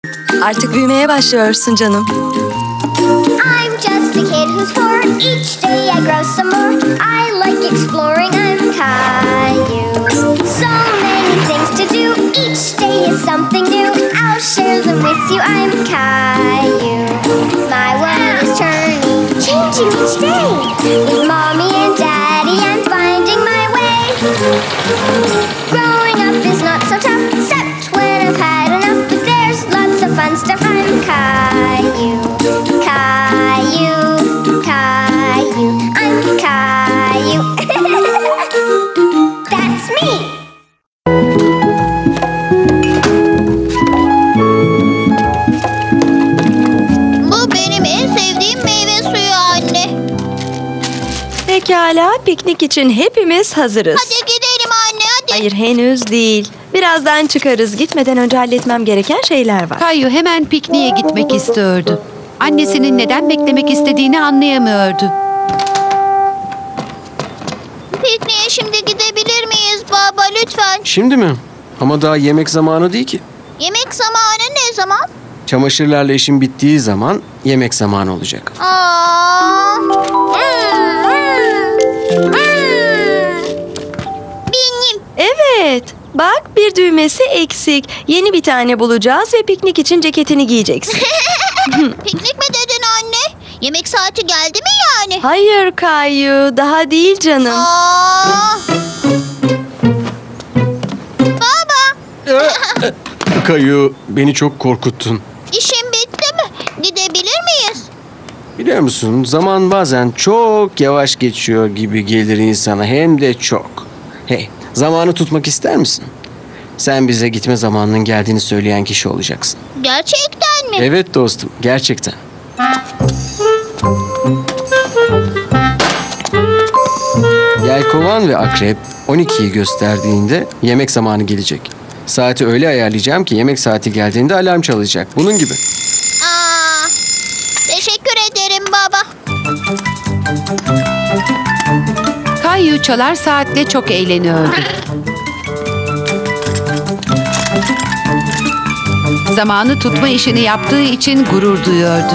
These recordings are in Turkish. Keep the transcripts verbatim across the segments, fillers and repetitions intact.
Artık büyümeye başlıyorsun canım. I'm just a kid who's four. Each day I grow some more. I like exploring. I'm Caillou. So many things to do. Each day is something new. I'll share them with you. I'm Caillou. My world is turning, changing each day. With mommy and daddy, I'm finding my way. Growing up is not so tough, except when I've had enough. But there's lots of fun stuff. I'm Caillou. Caillou, Caillou, I'm Caillou. That's me. Bu benim en sevdiğim meyve suyu anne. Pekala, piknik için hepimiz hazırız. Hadi gidelim anne hadi. Hayır, henüz değil. Birazdan çıkarız. Gitmeden önce halletmem gereken şeyler var. Kayu hemen pikniğe gitmek istiyordu. Annesinin neden beklemek istediğini anlayamıyordu. Pikniğe şimdi gidebilir miyiz baba lütfen? Şimdi mi? Ama daha yemek zamanı değil ki. Yemek zamanı ne zaman? Çamaşırlarla işin bittiği zaman yemek zamanı olacak. Aa. Benim. Evet. Bak, bir düğmesi eksik. Yeni bir tane bulacağız ve piknik için ceketini giyeceksin. Piknik mi dedin anne? Yemek saati geldi mi yani? Hayır Kayu, daha değil canım. Aa. Baba. Kayu, beni çok korkuttun. İşin bitti mi? Gidebilir miyiz? Biliyor musun, zaman bazen çok yavaş geçiyor gibi gelir insana, hem de çok. Hey, zamanı tutmak ister misin? Sen bize gitme zamanının geldiğini söyleyen kişi olacaksın. Gerçekten mi? Evet dostum, gerçekten. Yelkovan ve akrep on ikiyi gösterdiğinde yemek zamanı gelecek. Saati öyle ayarlayacağım ki yemek saati geldiğinde alarm çalacak. Bunun gibi. Aa, teşekkür ederim baba. Kayu çalar saatle çok eğleniyordu. Zamanı tutma işini yaptığı için gurur duyuyordu.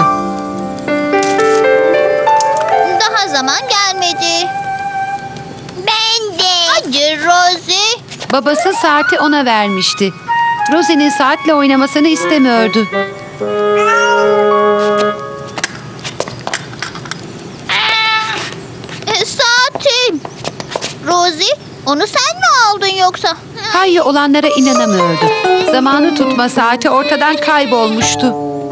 Daha zaman gelmedi. Ben de. Hadi Rosie. Babası saati ona vermişti. Rosie'nin saatle oynamasını istemiyordu. E, saatim. Rosie, onu sen mi aldın yoksa? Kayu olanlara inanamıyordu. Zamanı tutma saati ortadan kaybolmuştu.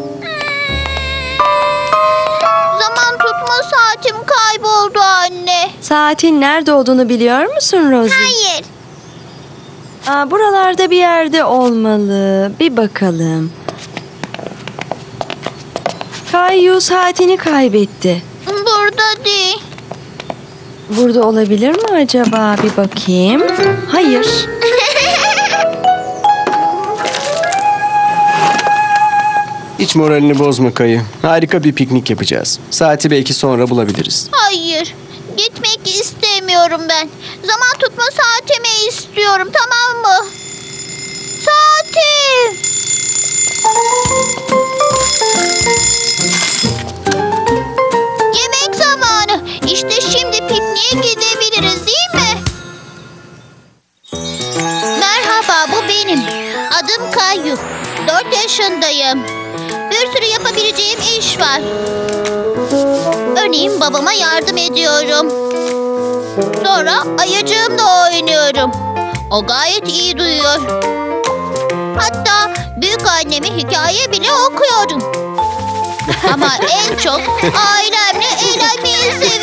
Zaman tutma saatim kayboldu anne. Saatin nerede olduğunu biliyor musun Rosie? Hayır. Aa, buralarda bir yerde olmalı. Bir bakalım. Kayu saatini kaybetti. Burada değil. Burada olabilir mi acaba? Bir bakayım. Hayır. Hiç moralini bozma Kayı. Harika bir piknik yapacağız. Saati belki sonra bulabiliriz. Hayır. Gitmek istemiyorum ben. Zaman tutma saatimi istiyorum, tamam mı? Saatim. Yemek zamanı. İşte şimdi pikniğe gidebiliriz değil mi? Merhaba, bu benim. Adım Kayu. Dört yaşındayım. Bir sürü yapabileceğim iş var. Örneğin babama yardım ediyorum. Sonra ayıcığımla oynuyorum. O gayet iyi duyuyor. Hatta büyük anneme hikaye bile okuyorum. Ama en çok ailemle eğlenmeyi seviyorum.